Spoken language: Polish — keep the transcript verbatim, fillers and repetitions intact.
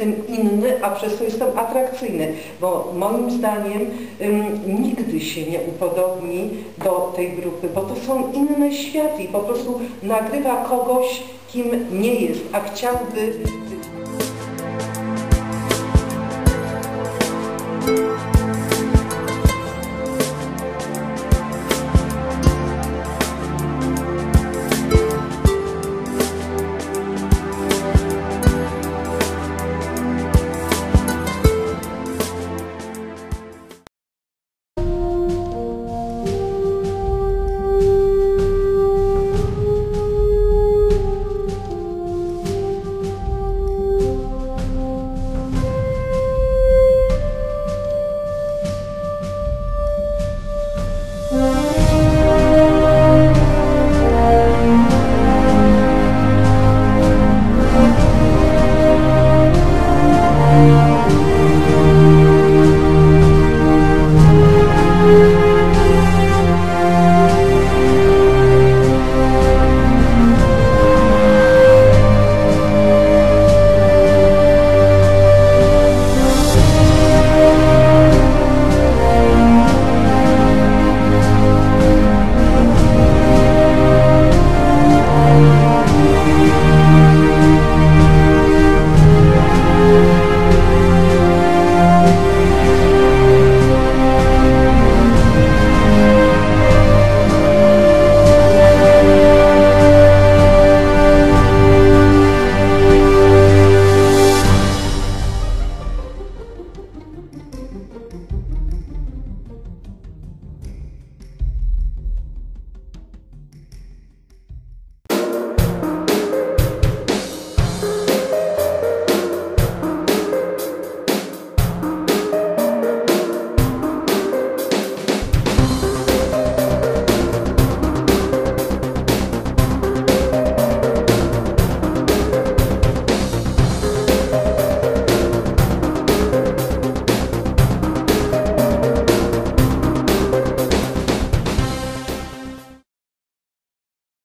tym inny, a przez to jestem atrakcyjny, bo moim zdaniem ym, nigdy się nie upodobni do tej grupy, bo to są inne światy i po prostu nagrywa kogoś, kim nie jest, a chciałby być.